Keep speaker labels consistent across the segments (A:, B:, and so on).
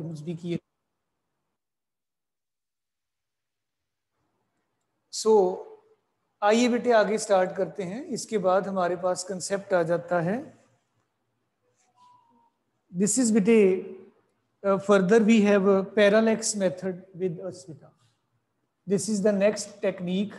A: Terms भी किए। सो आइए बेटे आगे स्टार्ट करते हैं। इसके बाद हमारे पास कंसेप्ट आ जाता है, दिस इज बेटे further we have parallax method with us बेटा। This is the next technique,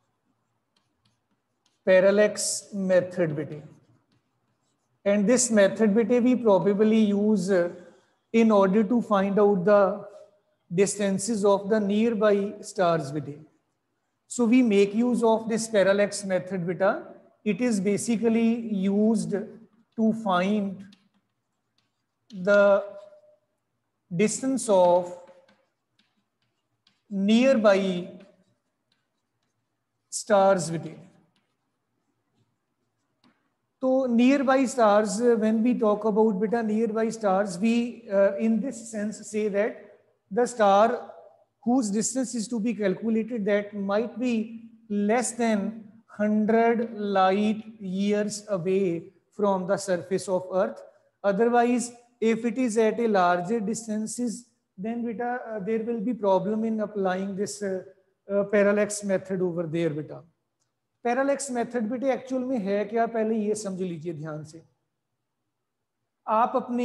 A: parallax method bete, and this method bete we probably use in order to find out the distances of the nearby stars bete. So we make use of this parallax method beta. It is basically used to find the distance of nearby stars bete. So nearby stars, when we talk about beta nearby stars, we in this sense say that the star whose distance is to be calculated that might be less than 100 light years away from the surface of Earth. Otherwise, if it is at a larger distances, then beta there will be problem in applying this parallax method over there beta. Parallax method बेटे actual में है क्या, पहले ये समझ लीजिए ध्यान से। आप अपने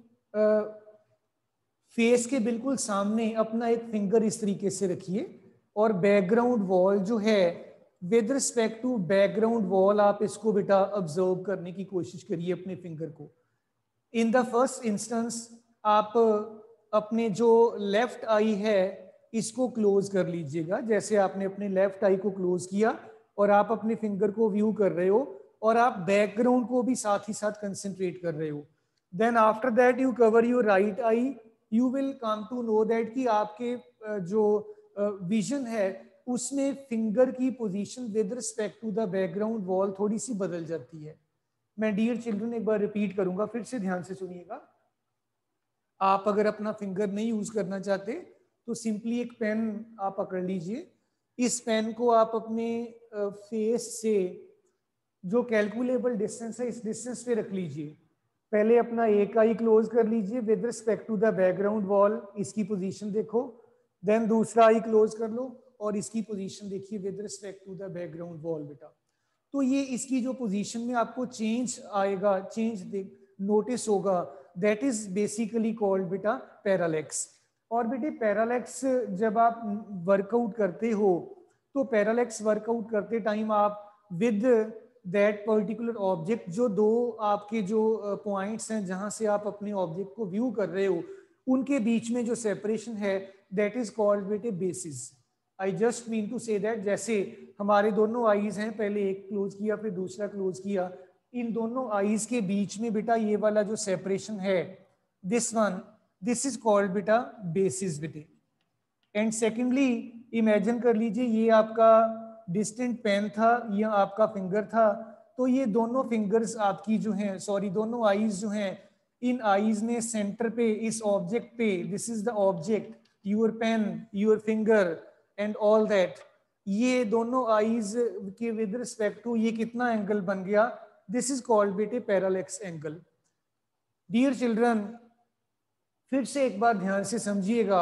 A: फेस के बिल्कुल सामने अपना एक फिंगर इस तरीके से रखिए और बैकग्राउंड वॉल जो है with respect to background wall आप इसको बेटा ऑब्जर्व करने की कोशिश करिए अपने फिंगर को। इन द फर्स्ट इंस्टेंस आप अपने जो लेफ्ट आई है इसको क्लोज कर लीजिएगा, जैसे आपने अपने लेफ्ट आई को क्लोज किया और आप अपने फिंगर को व्यू कर रहे हो और आप बैकग्राउंड को भी साथ ही साथ कंसंट्रेट कर रहे हो। Then after that you cover your right eye, you will come to know that कि आपके जो विजन है उसमें फिंगर की position with respect to the background wall थोड़ी सी बदल जाती है। मैं डियर चिल्ड्रन एक बार रिपीट करूंगा, फिर से ध्यान से सुनिएगा। आप अगर अपना फिंगर नहीं यूज करना चाहते तो सिंपली एक पेन आप पकड़ लीजिए। इस पेन को आप अपने फेस से जो कैलकुलेबल डिस्टेंस है इस डिस्टेंस पे रख लीजिए। पहले अपना एक आई क्लोज कर लीजिए with respect to the background wall, इसकी पोजीशन देखो। देन दूसरा आई क्लोज कर लो और इसकी पोजीशन देखिए with respect to the background wall बेटा। तो ये इसकी जो पोजीशन में आपको चेंज आएगा, चेंज नोटिस होगा, दैट इज बेसिकली कॉल्ड बेटा पैरालेक्स। और बेटे पैरालेक्स जब आप वर्कआउट करते हो तो पैरालेक्स वर्कआउट करते टाइम आप विद दैट पर्टिकुलर ऑब्जेक्ट, जो दो आपके जो पॉइंट्स हैं जहां से आप अपने ऑब्जेक्ट को व्यू कर रहे हो उनके बीच में जो सेपरेशन है दैट इज कॉल्ड बेटे basis. I just mean to say that जैसे हमारे दोनों आईज हैं, पहले एक क्लोज किया फिर दूसरा क्लोज किया, इन दोनों आईज के बीच में बेटा ये वाला जो सेपरेशन है this one, this is called बेटा बेसिस बेटे। एंड सेकेंडली इमेजिन कर लीजिए ये आपका डिस्टेंट पेन था, ये आपका फिंगर था, तो ये दोनों फिंगर्स आपकी जो हैं, सॉरी दोनों आईज जो हैं, इन आईज ने सेंटर पे इस ऑब्जेक्ट पे, this is the object, your pen, your finger and all that, ये दोनों आईज के विद रिस्पेक्ट टू ये कितना एंगल बन गया, दिस इज कॉल्ड बेटे पैरालेक्स एंगल। डियर चिल्ड्रन फिर से एक बार ध्यान से समझिएगा,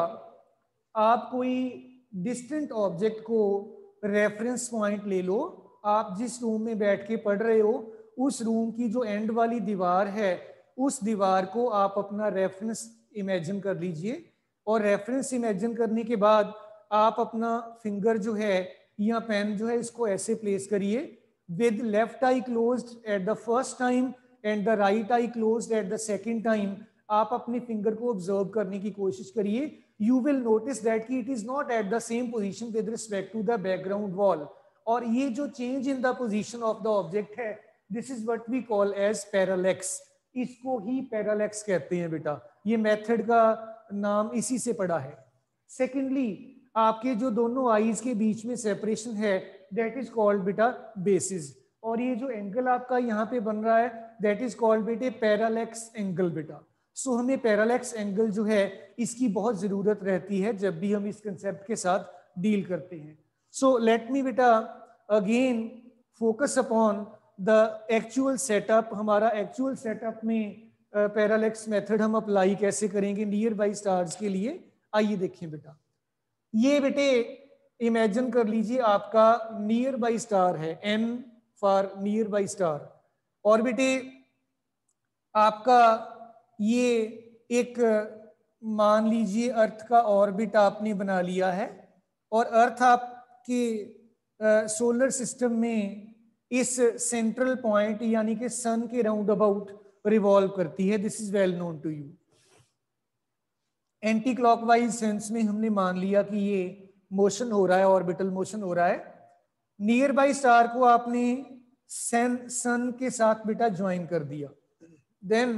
A: आप कोई डिस्टेंट ऑब्जेक्ट को रेफरेंस पॉइंट ले लो, आप जिस रूम में बैठ के पढ़ रहे हो उस रूम की जो एंड वाली दीवार है उस दीवार को आप अपना रेफरेंस इमेजिन कर लीजिए और रेफरेंस इमेजिन करने के बाद आप अपना फिंगर जो है या पेन जो है इसको ऐसे प्लेस करिए with left eye closed at the first time and the right eye closed at the second time. आप अपने फिंगर को ऑब्जर्व करने की कोशिश करिए, you will notice that कि it is not at the same position with respect to the background wall, और ये जो change in the position of the object है this is what we call as parallax, इसको ही parallax कहते हैं बेटा, ये मेथड का नाम इसी से पड़ा है। सेकेंडली आपके जो दोनों आईज के बीच में सेपरेशन है that is called बेटा basis, और ये जो एंगल आपका यहाँ पे बन रहा है that is called बेटे parallax angle बेटा। सो हमें पैरालेक्स एंगल जो है इसकी बहुत जरूरत रहती है जब भी हम इस कंसेप्ट के साथ डील करते हैं। सो लेट मी बेटा again focus upon the actual setup. हमारा एक्चुअल सेटअप में पैरालेक्स मेथड हम अप्लाई कैसे करेंगे नियर बाई स्टार्स के लिए, आइए देखें बेटा। ये बेटे इमेजिन कर लीजिए आपका नियर बाई स्टार है, n for nearby star, और बेटे आपका ये एक मान लीजिए अर्थ का ऑर्बिट आपने बना लिया है, और अर्थ आपके सोलर सिस्टम में इस सेंट्रल पॉइंट यानी कि सन के राउंड अबाउट रिवॉल्व करती है। This is well known to you. Anti clockwise sense में हमने मान लिया कि ये मोशन हो रहा है, ऑर्बिटल मोशन हो रहा है। नियर बाई स्टार को आपने सन के साथ बेटा ज्वाइन कर दिया, देन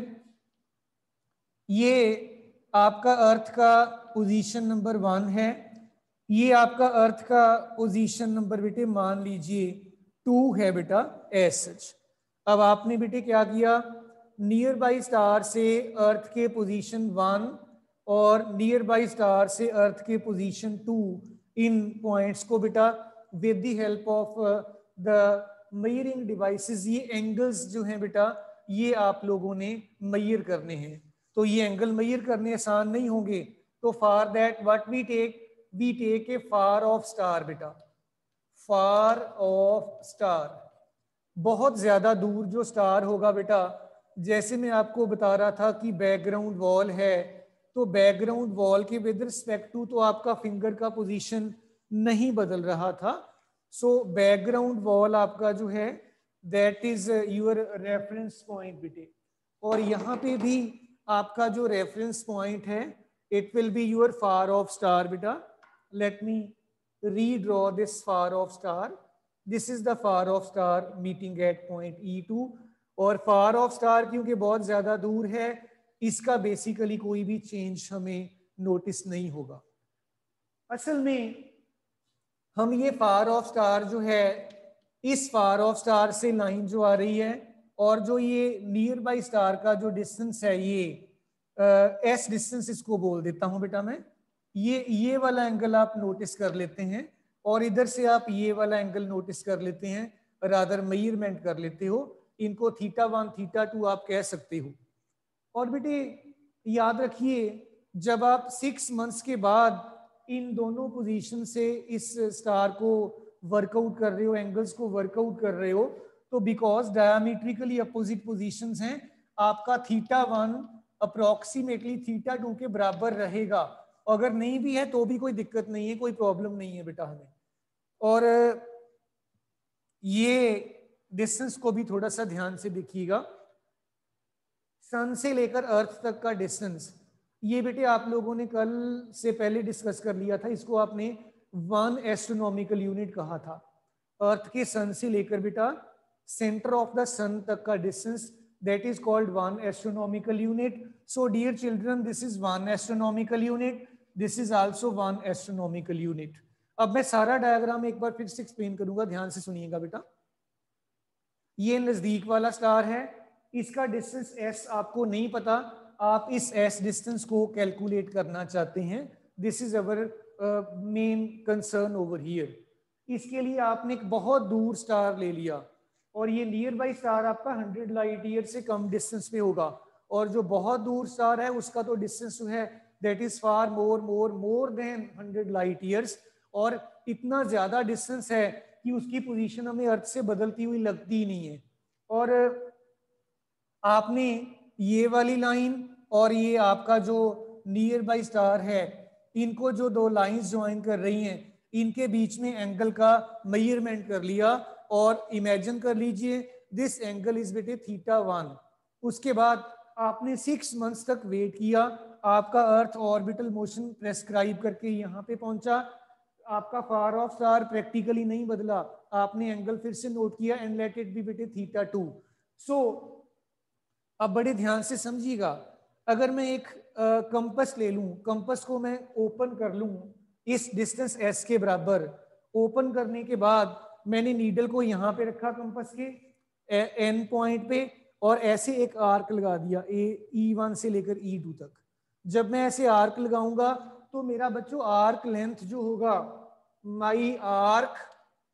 A: ये आपका अर्थ का पोजीशन नंबर 1 है, ये आपका अर्थ का पोजीशन नंबर बेटे मान लीजिए 2 है बेटा एज सच। अब आपने बेटे क्या किया, नियर बाई स्टार से अर्थ के पोजीशन 1 और नियर बाई स्टार से अर्थ के पोजीशन 2 इन पॉइंट्स को बेटा with the help of the measuring devices, ये एंगल्स जो हैं बेटा ये आप लोगों ने मेजर करने हैं। तो ये एंगल मेजर करने आसान नहीं होंगे, तो for that what we take a far off star बेटा, फार ऑफ स्टार, बहुत ज्यादा दूर जो स्टार होगा बेटा, जैसे मैं आपको बता रहा था कि बैकग्राउंड वॉल है, तो बैकग्राउंड वॉल के विद रिस्पेक्ट टू तो आपका फिंगर का पोजीशन नहीं बदल रहा था। सो बैकग्राउंड वॉल आपका जो है that is your reference point बेटे, और यहाँ पे भी आपका जो रेफरेंस पॉइंट है it will be your far off star बेटा। Let me redraw this far off star. This is the far off star meeting at point E2, और far off star क्योंकि बहुत ज्यादा दूर है, इसका बेसिकली कोई भी चेंज हमें नोटिस नहीं होगा। असल में हम ये फार ऑफ स्टार जो है, इस फार ऑफ स्टार से लाइन जो आ रही है और जो ये नियर बाई स्टार का जो डिस्टेंस है, ये एस डिस्टेंस इसको बोल देता हूं बेटा मैं, ये वाला एंगल आप नोटिस कर लेते हैं, और इधर से आप ये वाला एंगल नोटिस कर लेते हैं, रादर मेजरमेंट कर लेते हो, इनको θ1 θ2 आप कह सकते हो। और बेटे याद रखिए जब आप 6 मंथ्स के बाद इन दोनों पोजीशन से इस स्टार को वर्कआउट कर रहे हो, एंगल्स को वर्कआउट कर रहे हो, तो बिकॉज डायमीट्रिकली अपोजिट पोजीशंस हैं, आपका θ1 अप्रोक्सीमेटली θ2 के बराबर रहेगा। अगर नहीं भी है तो भी कोई दिक्कत नहीं है, कोई प्रॉब्लम नहीं है बेटा हमें। और ये डिस्टेंस को भी थोड़ा सा ध्यान से देखिएगा, सन से लेकर अर्थ तक का डिस्टेंस, ये बेटे आप लोगों ने कल से पहले डिस्कस कर लिया था, इसको आपने 1 एस्ट्रोनॉमिकल यूनिट कहा था। अर्थ के सन से लेकर बेटा सेंटर ऑफ द सन तक का distance that is called 1 astronomical unit. So dear children, this is 1 astronomical unit, this is also 1 astronomical unit. अब मैं सारा डायग्राम एक बार फिर से एक्सप्लेन करूंगा, ध्यान से सुनिएगा बेटा। ये नजदीक वाला स्टार है, इसका डिस्टेंस s आपको नहीं पता, आप इस s डिस्टेंस को कैलकुलेट करना चाहते हैं, this is our main concern over here. इसके लिए आपने एक बहुत दूर स्टार ले लिया, और ये नियर बाई स्टार आपका 100 लाइट ईयर से कम डिस्टेंस पे होगा, और जो बहुत दूर स्टार है उसका तो डिस्टेंस जो है that is far more than 100 light years, और इतना ज्यादा डिस्टेंस है कि उसकी पोजीशन हमें अर्थ से बदलती हुई लगती ही नहीं है। और आपने ये वाली लाइन और ये आपका जो नियर बाई स्टार है, इनको जो दो लाइंस ज्वाइन कर रही हैं, इनके बीच में एंगल का मेजरमेंट कर लिया, और इमेजिन कर लीजिए दिस एंगल इज बेटे θ1। उसके बाद आपने 6 मंथ्स तक वेट किया, आपका अर्थ ऑर्बिटल मोशन प्रेस्क्राइब करके यहाँ पे पहुंचा, आपका फार ऑफ स्टार प्रैक्टिकली नहीं बदला, आपने एंगल फिर से नोट किया एंड लेट इट बी बेटे θ2। सो अब बड़े ध्यान से समझिएगा, अगर मैं एक कंपस ले लूं, कंपस को मैं ओपन कर लूं इस डिस्टेंस s के बराबर, ओपन करने के बाद मैंने नीडल को यहाँ पे रखा कंपस के एन पॉइंट पे, और ऐसे एक आर्क लगा दिया E1 से लेकर E2 तक। जब मैं ऐसे आर्क लगाऊंगा तो मेरा बच्चों आर्क लेंथ जो होगा, my arc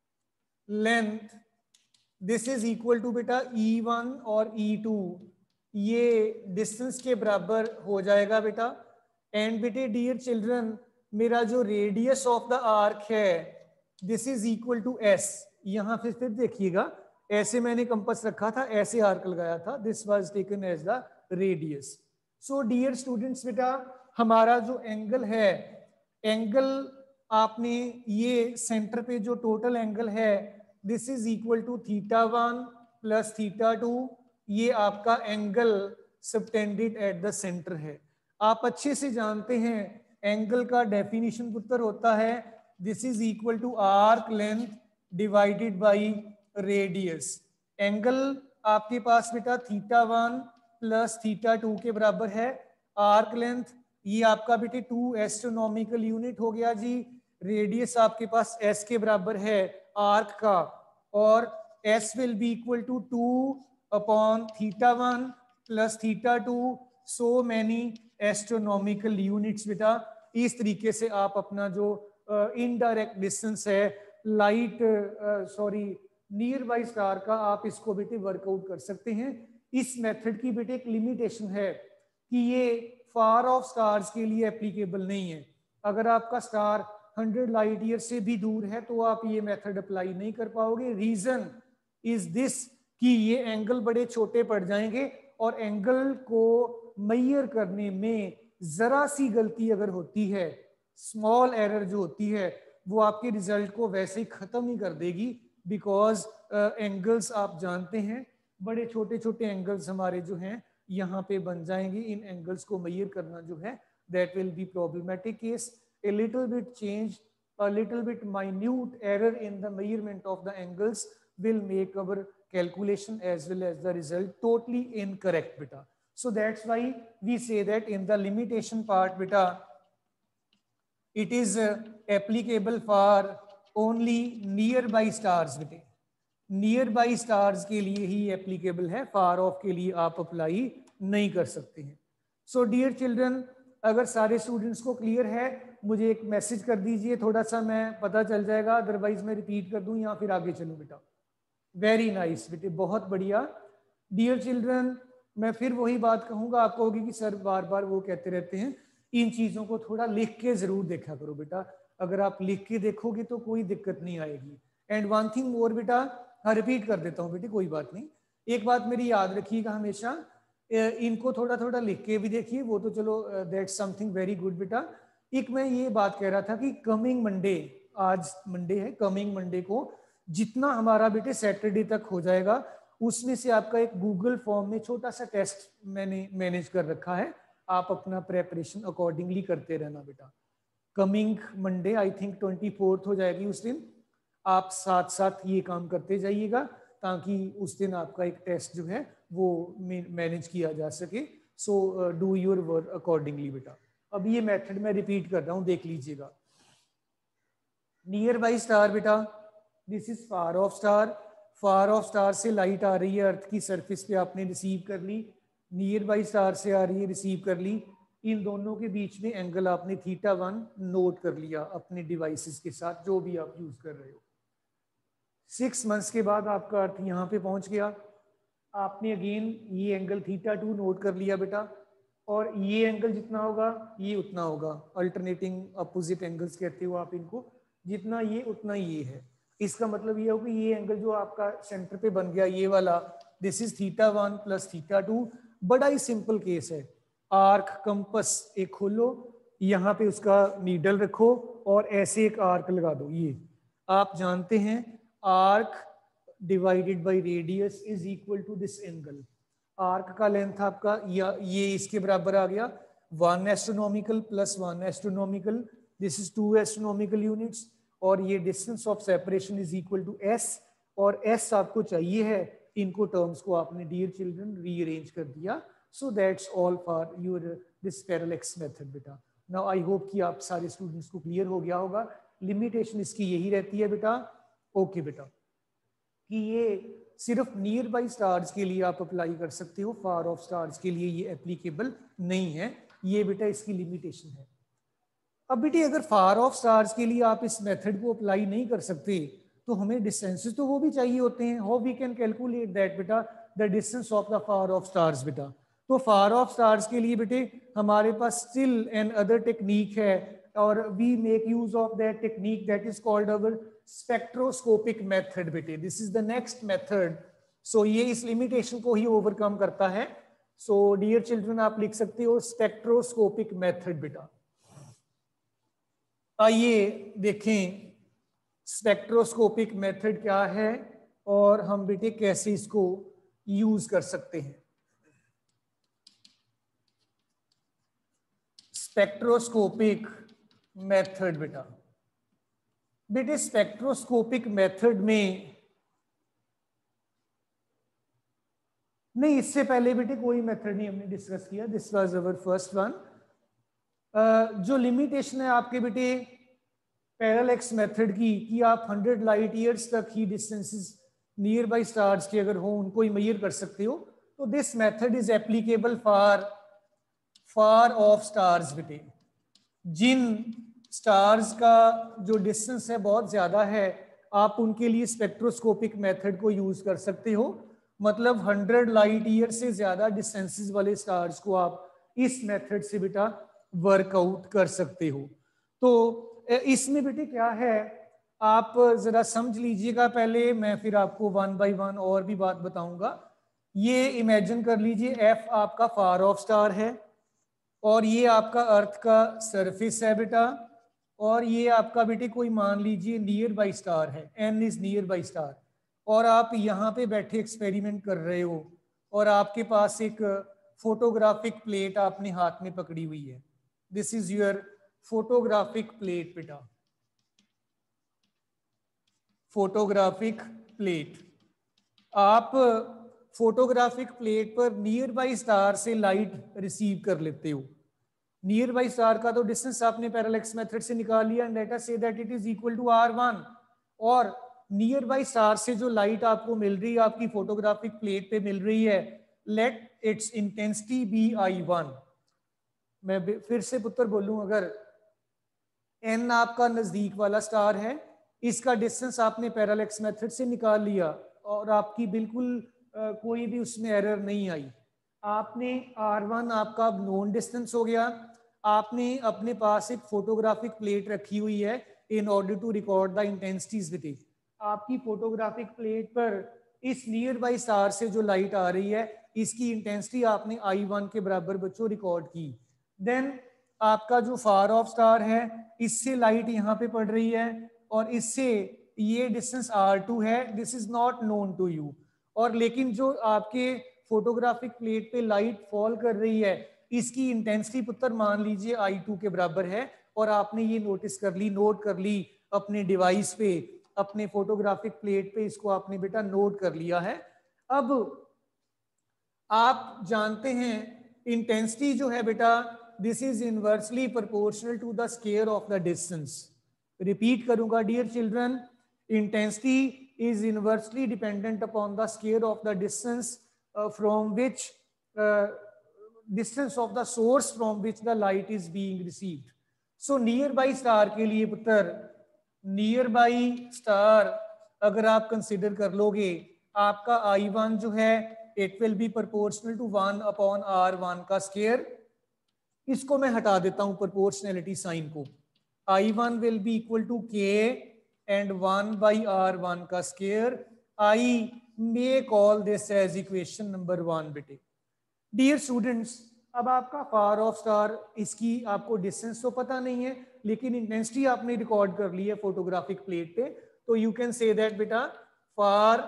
A: length this is equal to बेटा E1 और E2 ये डिस्टेंस के बराबर हो जाएगा बेटा। एंड बेटे डियर चिल्ड्रन, मेरा जो रेडियस ऑफ द आर्क है this is equal to S. यहाँ फिर देखिएगा, ऐसे मैंने कंपास रखा था, ऐसे आर्क लगाया था, this was taken as the radius. So dear students बेटा, हमारा जो एंगल है, एंगल आपने ये सेंटर पे जो टोटल एंगल है this is equal to θ1 plus θ2, ये आपका angle subtended at the centre है। आप अच्छे से जानते हैं एंगल का डेफिनेशन पुत्र होता है this is equal to arc length divided by radius. Angle आपके पास बेटा θ1 प्लस θ2 के बराबर है। आर्क लेंथ ये आपका बेटे 2 एस्ट्रोनॉमिकल यूनिट हो गया जी। रेडियस आपके पास s के बराबर है आर्क का, और s will be equal to 2 upon θ1 plus θ2, so many astronomical units बेटा। इस तरीके से आप अपना जो इनडायरेक्ट डिस्टेंस है लाइट नियर बाई स्टार का, आप इसको बेटे वर्कआउट कर सकते हैं। इस मेथड की बेटे एक लिमिटेशन है कि ये फार ऑफ स्टार्स के लिए एप्लीकेबल नहीं है। अगर आपका स्टार 100 लाइट ईयर से भी दूर है तो आप ये मेथड अप्लाई नहीं कर पाओगे। रीजन इज दिस कि ये एंगल बड़े छोटे पड़ जाएंगे, और एंगल को मेजर करने में जरा सी गलती अगर होती है, स्मॉल एरर जो होती है, वो आपके रिजल्ट को वैसे ही खत्म ही कर देगी। बिकॉज एंगल्स आप जानते हैं बड़े छोटे छोटे एंगल्स हमारे जो हैं यहाँ पे बन जाएंगे। इन एंगल्स को मेजर करना जो है that will be problematic case. A little bit change, a little bit minute error in the measurement of the angles will make our calculation as well as the result totally incorrect beta. So that's why we say that in the limitation part beta, it is applicable for only nearby stars beta. Nearby stars के लिए ही applicable है, फार of के लिए आप apply नहीं कर सकते हैं। सो डियर चिल्ड्रन, अगर सारे स्टूडेंट्स को क्लियर है मुझे एक मैसेज कर दीजिए, थोड़ा सा मैं पता चल जाएगा, अदरवाइज मैं रिपीट कर दूं या फिर आगे चलूं बेटा। वेरी नाइस बेटे, बहुत बढ़िया। डियर चिल्ड्रन, मैं फिर वही बात कहूंगा, आप कहोगे कि सर बार बार वो कहते रहते हैं, इन चीज़ों को थोड़ा लिख के जरूर देखा करो बेटा। अगर आप लिख के देखोगे तो कोई दिक्कत नहीं आएगी। एंड वन थिंग मोर बेटा, हाँ रिपीट कर देता हूँ बेटे, कोई बात नहीं। एक बात मेरी याद रखिएगा हमेशा, इनको थोड़ा थोड़ा लिख के भी देखिए, वो तो चलो दैट्स समथिंग वेरी गुड बेटा। एक मैं ये बात कह रहा था कि कमिंग मंडे, आज मंडे है, कमिंग मंडे को जितना हमारा बेटे सैटरडे तक हो जाएगा, उसमें से आपका एक गूगल फॉर्म में छोटा सा टेस्ट मैंने मैनेज कर रखा है। आप अपना प्रेपरेशन अकॉर्डिंगली करते रहना बेटा। कमिंग मंडे आई थिंक 24 हो जाएगी उस दिन, आप साथ साथ ये काम करते जाइएगा ताकि उस दिन आपका एक टेस्ट जो है वो मैनेज किया जा सके। So do your work accordingly बेटा। अब ये मेथड मैं रिपीट कर रहा हूँ, देख लीजिएगा। नियर बाई स्टार बेटा, this is far off star. Far off star से लाइट आ रही है अर्थ की सरफेस पे, आपने रिसीव कर ली। नियर बाई स्टार से आ रही है, रिसीव कर ली। इन दोनों के बीच में एंगल आपने θ1 नोट कर लिया अपने डिवाइसेस के साथ, जो भी आप यूज कर रहे हो। 6 मंथ्स के बाद आपका अर्थ यहाँ पे पहुंच गया। आपने अगेन ये एंगल θ2 नोट कर लिया बेटा, और ये एंगल जितना होगा ये उतना होगा। अल्टरनेटिंग अपोजिट एंगल्स कहते हो आप इनको, जितना ये उतना ये है। इसका मतलब ये हो कि ये एंगल जो आपका सेंटर पे बन गया ये वाला, दिस इज θ1 प्लस θ2। बड़ा ही सिंपल केस है। आर्क कंपस एक खोलो, यहाँ पे उसका नीडल रखो और ऐसे एक आर्क लगा दो। ये आप जानते हैं arc divided by radius is equal to this angle. Arc का लेंथ आपका ये इसके बराबर आ गया 1 astronomical plus 1 astronomical, this is 2 astronomical units, और ये distance of separation is equal to s, और s आपको चाहिए है। इनको टर्म्स को आपने डियर चिल्ड्रन रीअरेंज कर दिया। So that's all for your this parallax method बेटा। नाउ आई होप कि आप सारे स्टूडेंट्स को क्लियर हो गया होगा। लिमिटेशन इसकी यही रहती है बेटा, ओके बेटा, कि ये सिर्फ नियर बाई स्टार्स के लिए आप अप्लाई कर सकते हो, फार ऑफ स्टार्स के लिए ये एप्लीकेबल नहीं है। ये बेटा इसकी लिमिटेशन है। अब बेटे अगर फार ऑफ स्टार्स के लिए आप इस मेथड को अप्लाई नहीं कर सकते तो हमें डिस्टेंसेस तो वो भी चाहिए होते हैं। How we can calculate that बेटा, the distance of the far off stars बेटा। तो फार ऑफ स्टार्स के लिए बेटे हमारे पास स्टिल एन अदर टेक्निक है, और we make use of that technique that is called our spectroscopic method बेटे। This is the next method. सो ये इस लिमिटेशन को ही ओवरकम करता है। सो डियर चिल्ड्रन, आप लिख सकते हो स्पेक्ट्रोस्कोपिक मेथड बेटा। आइए देखें स्पेक्ट्रोस्कोपिक मेथड क्या है और हम बेटे कैसे इसको यूज कर सकते हैं। स्पेक्ट्रोस्कोपिक मेथड बेटे स्पेक्ट्रोस्कोपिक मेथड में नहीं, इससे पहले बेटे कोई मेथड नहीं हमने डिस्कस किया। This was our first one. जो लिमिटेशन है आपके बेटे पैरेलैक्स मेथड की कि आप 100 लाइट ईयर्स तक ही डिस्टेंसेस नियर बाई स्टार्स के अगर हो उनको ही मेजर कर सकते हो, तो this method is applicable for far off stars बेटे। जिन स्टार्स का जो डिस्टेंस है बहुत ज्यादा है, आप उनके लिए स्पेक्ट्रोस्कोपिक मेथड को यूज कर सकते हो। मतलब 100 लाइट ईयर से ज्यादा डिस्टेंसेस वाले स्टार्स को आप इस मेथड से बेटा वर्कआउट कर सकते हो। तो इसमें बेटे क्या है, आप जरा समझ लीजिएगा पहले, मैं फिर आपको वन बाय वन और भी बात बताऊंगा। ये इमेजिन कर लीजिए एफ आपका फार ऑफ स्टार है, और ये आपका अर्थ का सरफेस है बेटा, और ये आपका बेटे कोई मान लीजिए नियर बाई स्टार है, N is nearby star, और आप यहाँ पे बैठे एक्सपेरिमेंट कर रहे हो और आपके पास एक फोटोग्राफिक प्लेट आपने हाथ में पकड़ी हुई है। This is your photographic plate बेटा, फोटोग्राफिक प्लेट। आप फोटोग्राफिक प्लेट पर नियर बाई स्टार से लाइट रिसीव कर लेते हो। नियर बाई स्टार का तो डिस्टेंस आपने पैरेलैक्स मेथड से निकाल लिया, and let us say that it is equal to r1। और नियर बाई स्टार से जो लाइट आपको मिल रही है आपकी फोटोग्राफिक प्लेट पे मिल रही है, late it's intensity B I1। मैं फिर से पुत्र बोलूं, अगर n आपका नजदीक वाला स्टार है, इसका डिस्टेंस आपने पैरेलैक्स मेथड से निकाल लिया और आपकी बिल्कुल कोई भी उसमें एरर नहीं आई। आपने R1 आपका नोन डिस्टेंस हो गया, आपने अपने पास एक फोटोग्राफिक प्लेट रखी हुई है in order to record the intensities with. आपकी फोटोग्राफिक प्लेट पर इस नियर बाई स्टार से जो लाइट आ रही है, इसकी इंटेंसिटी आपने I1 के बराबर बच्चों रिकॉर्ड की। देन आपका जो फार ऑफ स्टार है, इससे लाइट यहाँ पे पड़ रही है और इससे ये डिस्टेंस R2 है, this is not known to you. और लेकिन जो आपके फोटोग्राफिक प्लेट पे लाइट फॉल कर रही है, इसकी इंटेंसिटी पुत्र मान लीजिए I2 के बराबर है, और आपने ये नोटिस कर ली, नोट कर ली अपने डिवाइस पे, अपने फोटोग्राफिक प्लेट पे, इसको आपने बेटा नोट कर लिया है। अब आप जानते हैं इंटेंसिटी जो है बेटा, this is inversely proportional to the square of the distance. Repeat करूंगा dear children, intensity is inversely dependent upon the square of the distance from which distance of the source from which the light is being received. So nearby star के लिए पुत्र, nearby star अगर आप consider कर लोगे, आपका I1 जो है it will be proportional to 1 upon R1 का स्क्वायर। इसको मैं हटा देता हूं प्रोपोर्शनैलिटी साइन को। I1 will be equal to K and 1 by R1 का square. I may call this as equation number 1 बेटे। डियर स्टूडेंट्स, अब आपका फार ऑफ स्टार, इसकी आपको डिस्टेंस तो पता नहीं है, लेकिन इंटेंसिटी आपने रिकॉर्ड कर ली है फोटोग्राफिक प्लेट पे, तो यू कैन से दैट बेटा फार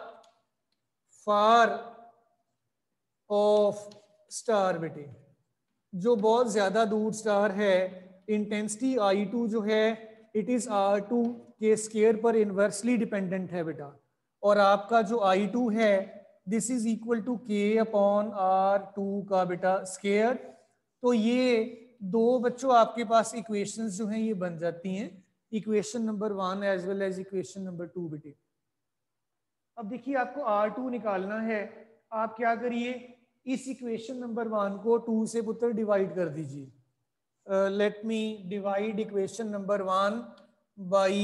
A: ऑफ स्टार बेटे, जो बहुत ज्यादा दूर स्टार है, इंटेंसिटी I2 जो है इट इज R2 के स्क्वायर पर इनवर्सली डिपेंडेंट है बेटा, और आपका जो I2 है this is equal to K upon R2 का बेटा स्क्वायर। तो ये दो बच्चों आपके पास इक्वेशंस जो हैं ये बन जाती हैं, equation number 1 as well as equation number 2 बेटे। अब देखिए आपको R2 निकालना है, आप क्या करिए, इस इक्वेशन नंबर 1 को 2 से पुत्र डिवाइड कर दीजिए। Let me divide equation number 1 by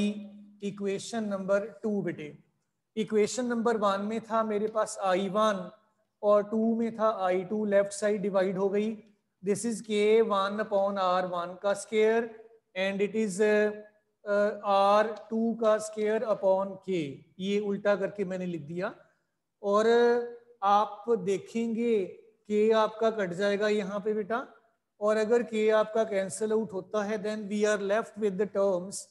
A: equation number 2 बेटे। इक्वेशन नंबर 1 में था मेरे पास I1 और 2 में था I2, लेफ्ट साइड डिवाइड हो गई। दिस इज K1/R1 का square and it is R2 का स्केयर अपॉन K। ये उल्टा करके मैंने लिख दिया। और आप देखेंगे K आपका कट जाएगा यहाँ पे बेटा, और अगर K आपका कैंसिल आउट होता है then we are left with the terms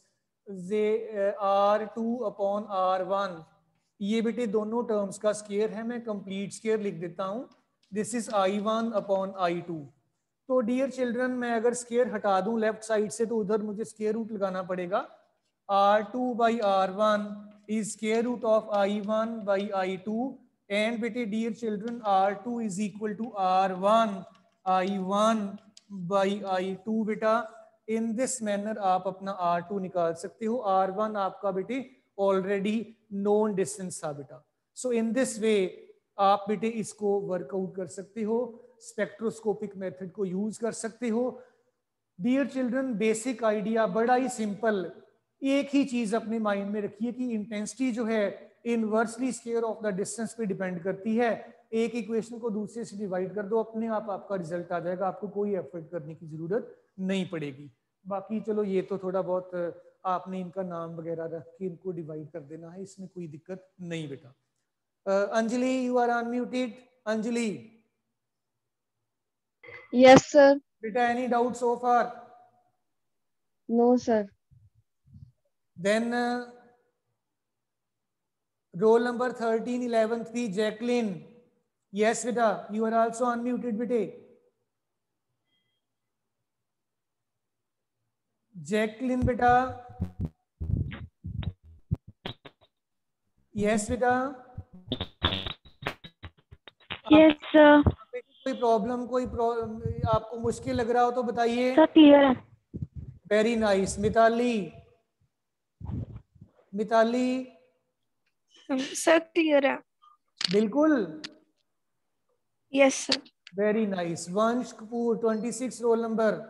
A: R2/R1। ये बेटे दोनों टर्म्स का स्केयर है, मैं कंप्लीट स्केयर लिख देता हूं। This is I1/I2। तो डियर चिल्ड्रन, मैं अगर स्केयर हटा दूं लेफ्ट साइड से तो उधर मुझे स्केयर रूट लगाना पड़ेगा। R2/R1 is square root of I1/I2 and बेटे dear children R2 is equal to R1 I1/I2 बेटा। इन दिस मैनर आप अपना R2 निकाल सकते हो। R1 आपका बेटे ऑलरेडी नोन डिस्टेंस था बेटा। सो इन दिस वे आप बेटे इसको वर्कआउट कर सकते हो, स्पेक्ट्रोस्कोपिक मेथड को यूज कर सकते हो। डियर चिल्ड्रन, बेसिक आइडिया बड़ा ही सिंपल। एक ही चीज अपने माइंड में रखिए कि इंटेंसिटी जो है inversely square of the distance पे डिपेंड करती है। एक इक्वेशन को दूसरे से डिवाइड कर दो, अपने आप आपका रिजल्ट आ जाएगा, आपको कोई एफर्ट करने की जरूरत नहीं पड़ेगी। बाकी चलो ये तो थोड़ा बहुत आपने इनका नाम वगैरह रख के इनको डिवाइड कर देना है, इसमें कोई दिक्कत नहीं बेटा। Anjali, you are unmuted. Anjali.
B: Yes sir.
A: बेटा any doubt so far?
B: No sir.
A: Then roll number 13 11th थी जैकलिन। यस बेटा, यू आर आल्सो अनम्यूटेड बेटे। जैकलिन बेटा। यस बेटा।
B: Yes sir.
A: कोई प्रॉब्लम आपको मुश्किल लग रहा हो तो बताइए।
B: सर क्लियर है।
A: Very nice. Mitali. Mitali.
C: Sir clear है।
A: बिल्कुल।
C: Yes sir.
A: Very nice. Vansh Kapoor 26 roll number.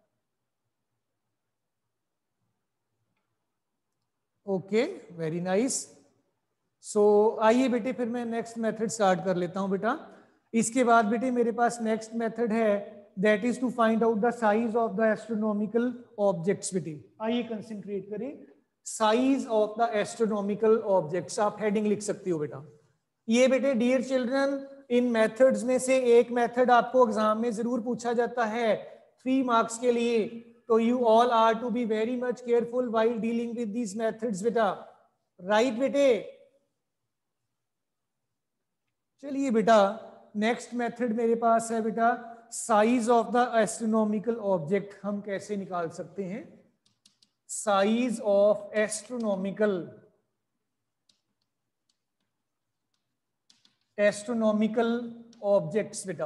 A: Okay, very nice. सो आइए बेटे फिर मैं नेक्स्ट मेथड स्टार्ट कर लेता हूं बेटा। इसके बाद बेटे मेरे पास नेक्स्ट मेथड है, that is to find out the size of the astronomical objects. बेटे आइए कंसंट्रेट करें। Size of the astronomical objects, आप हेडिंग लिख सकते हो बेटा। ये बेटे डियर चिल्ड्रन, इन मेथड्स में से एक मेथड आपको एग्जाम में जरूर पूछा जाता है 3 मार्क्स के लिए। तो you all are to be very much careful while dealing with these methods बेटा। राइट बेटे? चलिए बेटा, नेक्स्ट मेथड मेरे पास है बेटा, size of the astronomical object हम कैसे निकाल सकते हैं। साइज ऑफ एस्ट्रोनॉमिकल ऑब्जेक्ट्स बेटा।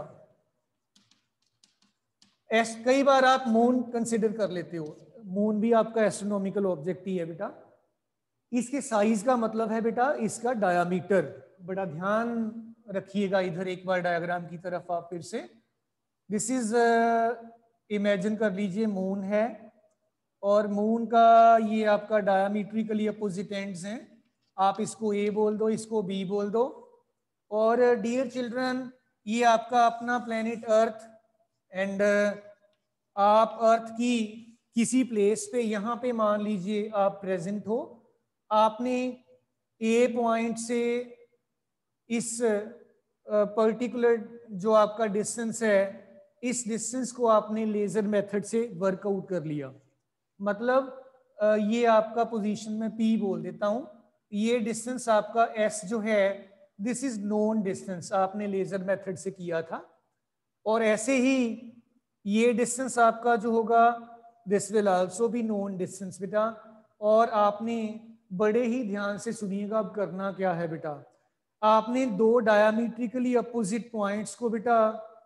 A: कई बार आप मून कंसिडर कर लेते हो, मून भी आपका एस्ट्रोनॉमिकल ऑब्जेक्ट ही है बेटा। इसके साइज का मतलब है बेटा इसका डायामीटर। बड़ा ध्यान रखिएगा, इधर एक बार डायग्राम की तरफ आप फिर से। दिस इज इमेजिन कर लीजिए मून है, और मून का ये आपका डायामीट्रिकली अपोजिट एंड्स हैं। आप इसको ए बोल दो, इसको बी बोल दो। और डियर चिल्ड्रन, ये आपका अपना प्लेनेट अर्थ, एंड आप अर्थ की किसी प्लेस पे यहाँ पे मान लीजिए आप प्रेजेंट हो। आपने ए पॉइंट से इस पर्टिकुलर जो आपका डिस्टेंस है, इस डिस्टेंस को आपने लेजर मेथड से वर्कआउट कर लिया। मतलब ये आपका पोजीशन में पी बोल देता हूं। ये डिस्टेंस आपका एस जो है, दिस इज नोन डिस्टेंस, आपने लेजर मेथड से किया था। और ऐसे ही ये डिस्टेंस आपका जो होगा, this will also be known distance बेटा। और आपने बड़े ही ध्यान से सुनिएगा, अब करना क्या है बेटा। आपने दो डायमीट्रिकली अपोजिट पॉइंट्स को बेटा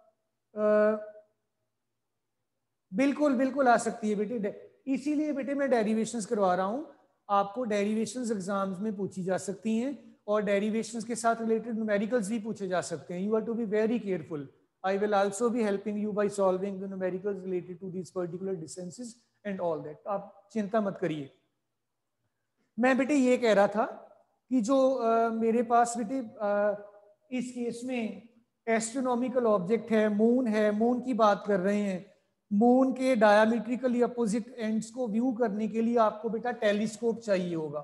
A: बिल्कुल बिल्कुल आ सकती है बेटे, इसीलिए बेटे मैं डेरिवेशंस करवा रहा हूं। आपको डेरिवेशंस एग्जाम्स में पूछी जा सकती हैं, और डेरिवेशंस के साथ रिलेटेड न्यूमेरिकल्स भी पूछे जा सकते हैं। You are to be very careful. I will also be helping you by solving the numericals related to these particular distances and all that. आप चिंता मत करिए। मैं बेटे ये कह रहा था कि जो मेरे पास बेटे इस केस में एस्ट्रोनॉमिकल ऑब्जेक्ट है, मून की बात कर रहे हैं। मून के डायमीट्रिकली अपोजिट एंड्स को व्यू करने के लिए आपको बेटा टेलीस्कोप चाहिए होगा।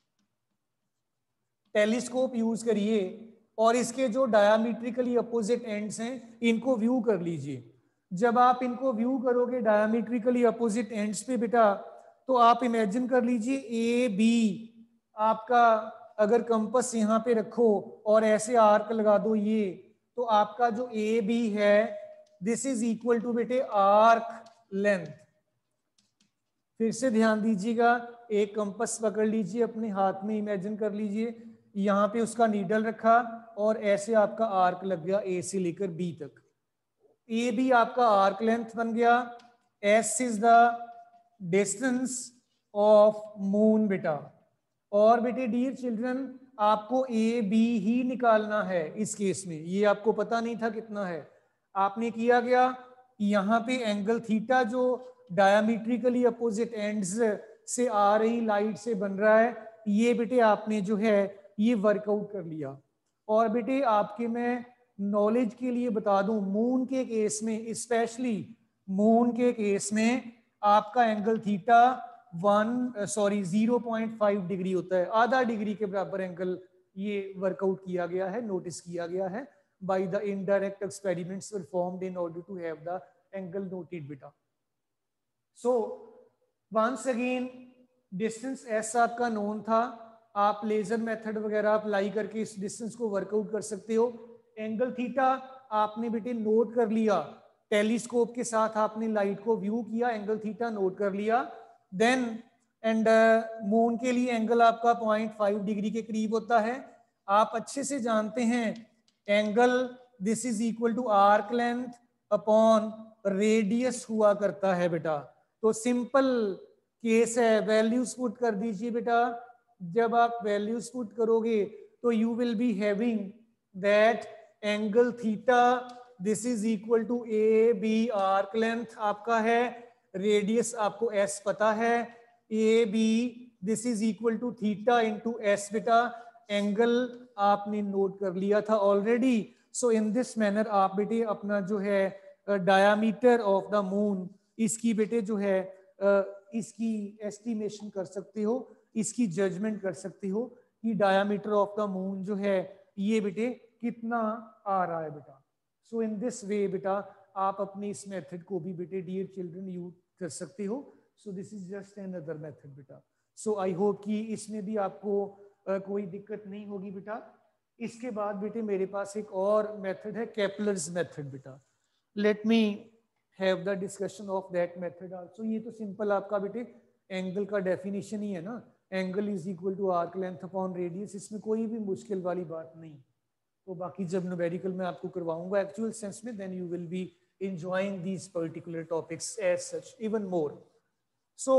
A: टेलीस्कोप यूज करिए और इसके जो डायमीट्रिकली अपोजिट एंड्स हैं इनको व्यू कर लीजिए। जब आप इनको व्यू करोगे डायमीट्रिकली अपोजिट एंड्स पे बेटा, तो आप इमेजिन कर लीजिए ए बी आपका, अगर कंपास यहाँ पे रखो और ऐसे आर्क लगा दो ये, तो आपका जो ए बी है दिस इज इक्वल टू बेटे आर्क लेंथ। फिर से ध्यान दीजिएगा, एक कंपास पकड़ लीजिए अपने हाथ में, इमेजिन कर लीजिए यहाँ पे उसका नीडल रखा और ऐसे आपका आर्क लग गया ए से लेकर बी तक। ए बी आपका आर्क लेंथ बन गया, S is the distance of moon बेटा। और बेटे डियर चिल्ड्रन, आपको ए बी ही निकालना है इस केस में, ये आपको पता नहीं था कितना है। आपने किया गया यहाँ पे एंगल थीटा जो डायमीट्रिकली अपोजिट एंड्स से आ रही लाइट से बन रहा है, ये बेटे आपने जो है ये वर्कआउट कर लिया। और बेटे आपके मैं नॉलेज के लिए बता दूं, मून के केस में, स्पेशली मून के केस में आपका एंगल थीटा 0.5 डिग्री होता है, आधा डिग्री के बराबर एंगल ये वर्कआउट किया गया है, नोटिस किया गया है by the indirect experiments performed in order to have the angle noted बेटा। So once again distance S आपका नोन था, आप लेजर मेथड वगैरह अप्लाई करके इस डिस्टेंस को वर्कआउट कर सकते हो। एंगल थीटा आपने बेटे नोट कर लिया, टेलीस्कोप के साथ आपने लाइट को व्यू किया, एंगल थीटा नोट कर लिया। देन एंड मून के लिए एंगल आपका 0.5 डिग्री के करीब होता है। आप अच्छे से जानते हैं angle this is equal to arc length upon radius हुआ करता है बेटा। तो सिंपल केस है, वैल्यूज पुट कर दीजिए बेटा। जब आप वैल्यूज पुट करोगे तो you will be having that angle theta this is equal to A B arc length आपका है, रेडियस आपको एस पता है, A B this is equal to theta into S बेटा। एंगल आपने नोट कर लिया था already. So in this manner आप बेटे अपना जो है डायामीटर ऑफ द मून, इसकी बेटे जो है इसकी एस्टिमेशन कर सकते हो, इसकी जजमेंट कर सकते हो कि डायामीटर ऑफ द मून जो है ये बेटे कितना आ रहा है बेटा। सो इन दिस वे बेटा आप अपने इस मेथड को भी बेटे डियर चिल्ड्रन यूज कर सकते हो। So this is just another method बेटा। सो आई होप कि इसमें भी आपको कोई दिक्कत नहीं होगी बेटा। इसके बाद बेटे मेरे पास एक और मेथड है, केपलर्स मेथड बेटा। Let me have the discussion of that method also. ये तो सिंपल आपका बेटे एंगल का डेफिनेशन ही है ना, angle is equal to arc length upon radius, इसमें कोई भी मुश्किल वाली बात नहीं। तो बाकी जब न्यूमेरिकल में आपको करवाऊंगा एक्चुअल सेंस में, then you will be enjoying these particular topics as such even more. So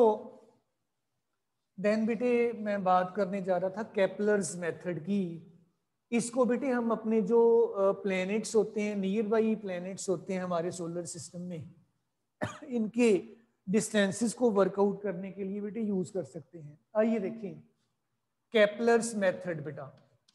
A: then बेटे मैं बात करने जा रहा था केपलर्स मेथड की। इसको बेटे हम अपने जो प्लैनेट्स होते हैं, नियर बाई प्लैनेट्स होते हैं हमारे सोलर सिस्टम में, इनके डिस्टेंसेस को वर्कआउट करने के लिए बेटे यूज कर सकते हैं। आइए देखें केपलर्स मेथड बेटा।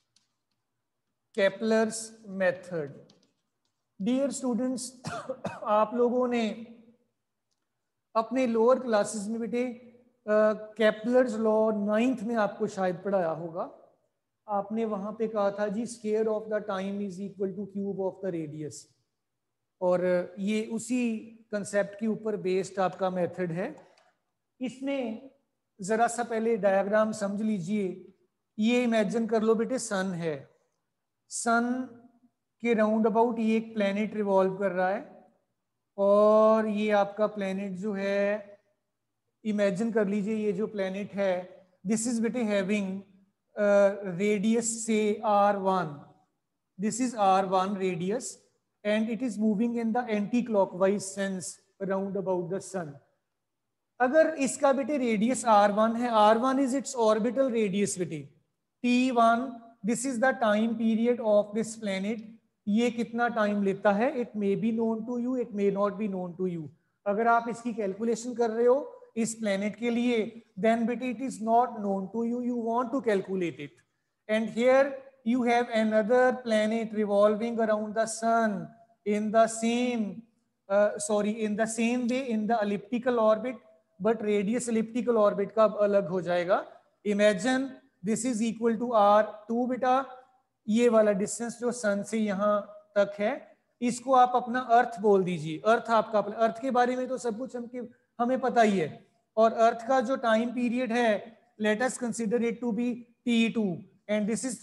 A: केपलर्स मेथड डियर स्टूडेंट्स, आप लोगों ने अपने लोअर क्लासेस में बेटे केपलर्स लॉ 9th में आपको शायद पढ़ाया होगा। आपने वहां पे कहा था जी square of the time is equal to cube of the radius, और ये उसी कंसेप्ट के ऊपर बेस्ड आपका मेथड है। इसमें जरा सा पहले डायग्राम समझ लीजिए। ये इमेजिन कर लो बेटे सन है, सन के राउंड अबाउट ये एक प्लेनेट रिवॉल्व कर रहा है, और ये आपका प्लेनेट जो है इमेजिन कर लीजिए ये जो प्लेनेट है दिस इज बेटे हैविंग रेडियस से r1, this is r1 radius and it is moving in the anti clockwise sense around about the sun. अगर इसका बेटे रेडियस r1 है, r1 is it's orbital radius बेटे, t1 this is the time period of this planet. ये कितना time लेता है, it may be known to you, it may not be known to you. अगर आप इसकी कैलकुलेशन कर रहे हो इस प्लेनेट के लिए, देन बेटे it is not known to you, you want to calculate it, and here you have another planet revolving around the sun in the same in the same way in the elliptical orbit, but radius elliptical orbit का अलग हो जाएगा. Imagine this is equal to r2 बेटा. ये वाला distance जो सन से यहाँ तक है, इसको आप अपना अर्थ बोल दीजिए. अर्थ आपका अपना, अर्थ के बारे में तो सब कुछ हमें पता ही है. और अर्थ का जो टाइम पीरियड है, let us consider it to be T2 and this is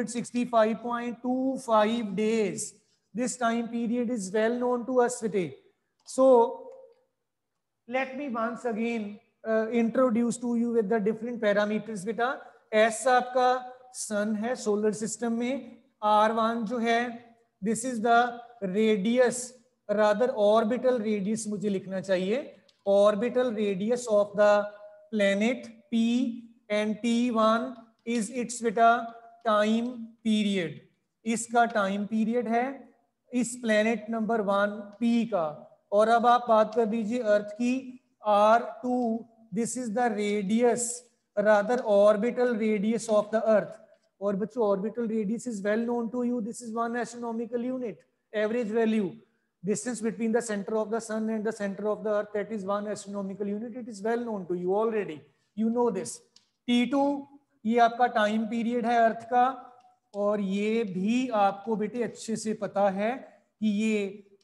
A: 365.25 days. This time period is well known to us today. So let me once again introduce to you with the different parameters बेटा. ऐसा आपका सन है solar system में. R1 जो है, this is the radius, rather orbital radius मुझे लिखना चाहिए. Orbital radius of the planet P and T1 is its बेटा टाइम पीरियड. इसका टाइम पीरियड है इस प्लेनेट नंबर 1 P का. और अब आप बात कर दीजिए अर्थ की. R2, this is the radius, rather orbital radius of the earth. और बच्चों orbital radius is well known to you. This is 1 astronomical unit. Average value, distance between the center of the sun and the center of the earth, that is 1 astronomical unit. It is well known to you already. You know this. T2, ये आपका time period है अर्थ का. और ये भी आपको बेटे अच्छे से पता है कि ये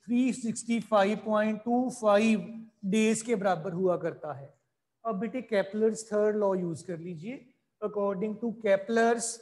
A: 365.25 डेज के बराबर हुआ करता है. अब बेटे केपलर्स थर्ड लॉ यूज कर लीजिए. According to Kepler's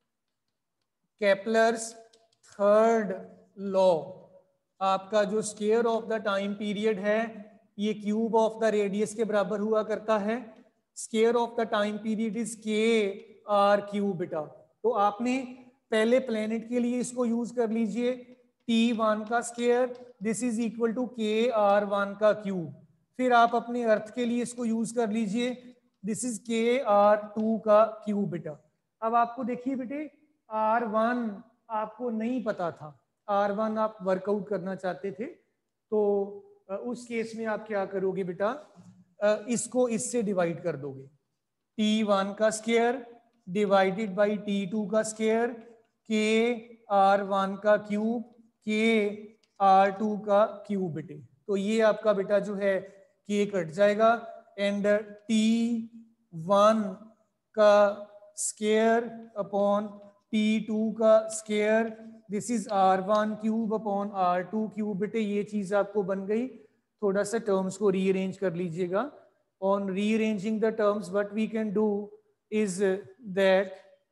A: third law, आपका जो square of the time period है, ये क्यूब ऑफ द रेडियस के बराबर हुआ करता है. Square of the time period is KR³ बेटा. तो आपने पहले प्लेनेट के लिए इसको यूज कर लीजिए. T1 का square, this is equal to KR1 का क्यूब. फिर आप अपने अर्थ के लिए इसको यूज कर लीजिए. दिस इज KR2 का क्यूब बेटा. अब आपको देखिए बेटे, R1 आपको नहीं पता था. R1 आप वर्कआउट करना चाहते थे, तो उस केस में आप क्या करोगे बेटा, इसको इससे डिवाइड कर दोगे. T1 का स्क्वायर डिवाइडेड बाय T2 का स्क्वायर, KR1 का क्यूब, KR2 का क्यूब बेटे. तो ये आपका बेटा जो है K कट जाएगा. एंड T1 का स्क्वायर अपॉन T2 का square, this is R1 cube upon R2 cube बेटे. ये चीज आपको बन गई. थोड़ा सा टर्म्स को रीअरेंज कर लीजिएगा. On rearranging the terms what we can do is that,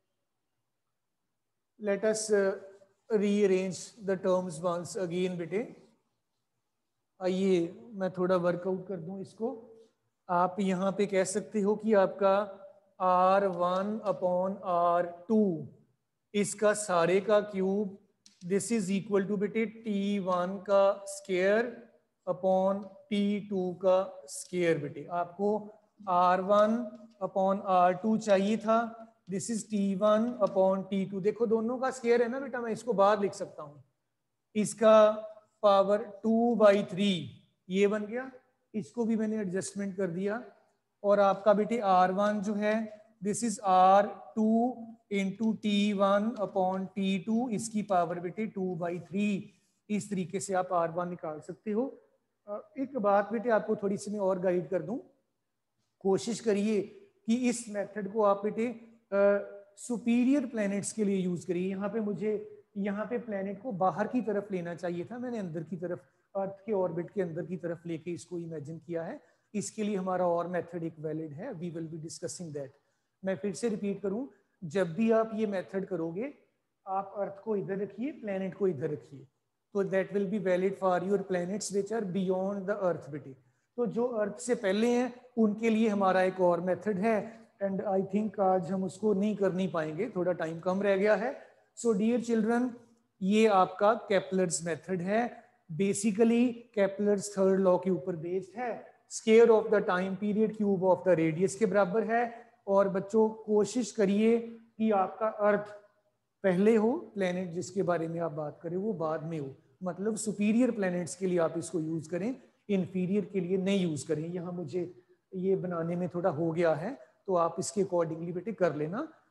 A: let us rearrange the terms once again बेटे. आइए मैं थोड़ा वर्कआउट कर दूं इसको. आप यहाँ पे कह सकते हो कि आपका R1 अपॉन R2 इसका सारे का cube, this is equal to बेटे T1 का स्क्वायर अपॉन T2 का स्क्वायर बेटे. आपको R1 अपॉन R2 चाहिए था. This is T1 upon T2. देखो दोनों का स्क्वायर है ना बेटा, मैं इसको बाहर लिख सकता हूँ. इसका पावर 2/3 ये बन गया. इसको भी मैंने एडजस्टमेंट कर दिया. और आपका बेटे R1 जो है, this is R2 into T1 upon T2, इसकी पावर बेटे 2/3. इस तरीके से आप R1 निकाल सकते हो. एक बात बेटे आपको थोड़ी सी मैं और गाइड कर दूं. कोशिश करिए कि इस मेथड को आप बेटे सुपीरियर प्लैनेट्स के लिए यूज करिए. यहाँ पे मुझे यहाँ पे प्लैनेट को बाहर की तरफ लेना चाहिए था, मैंने अंदर की तरफ, अर्थ के ऑर्बिट के अंदर की तरफ लेके इसको इमेजिन किया है. इसके लिए हमारा और मेथड एक वैलिड है. We will be discussing that. मैं फिर से रिपीट करूं, जब भी आप ये मेथड करोगे, आप अर्थ को इधर रखिए, प्लैनेट को इधर रखिए. तो that will be valid for your planets which are beyond the earth बेटे. तो जो अर्थ से पहले हैं उनके लिए हमारा एक और मेथड है. एंड आई थिंक आज हम उसको नहीं कर नहीं पाएंगे, थोड़ा टाइम कम रह गया है. सो डियर चिल्ड्रन, ये आपका केपलर्स मेथड है. बेसिकली केपलर्स थर्ड लॉ के ऊपर बेस्ड है. Square of the time period cube of the radius के बराबर है. और बच्चों कोशिश करिए कि आपका अर्थ पहले हो, प्लेनेट जिसके बारे में आप बात करें वो बाद में हो. मतलब सुपीरियर प्लैनेट्स के लिए आप इसको यूज करें, इन्फीरियर के लिए नहीं यूज करें. यहाँ मुझे ये बनाने में थोड़ा हो गया है, तो आप इसके अकॉर्डिंगली बेटे कर लेना.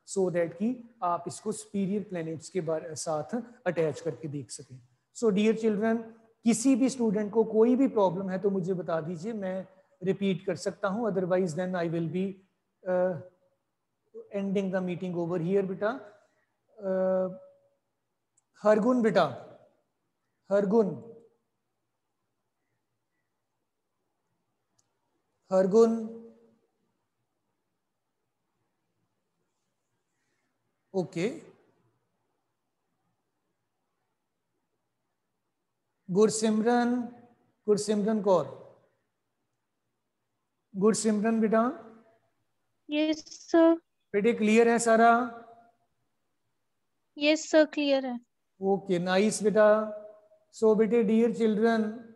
A: सो दैट कि आप इसको सुपीरियर प्लैनेट्स के साथ अटैच करके देख सकें। सो डियर चिल्ड्रन, किसी भी स्टूडेंट को कोई भी प्रॉब्लम है तो मुझे बता दीजिए, मैं रिपीट कर सकता हूँ, otherwise then I will be ending the meeting over here. बेटा हरगुन, बेटा हरगुन, हरगुन, ओके। गुरसिमरन, गुरसिमरन कौर, गुरसिमरन बेटा।
D: Yes sir.
A: बेटे क्लियर है सारा?
D: यस सर, क्लियर है।
A: ओके, नाइस बेटा। सो बेटे डियर चिल्ड्रन,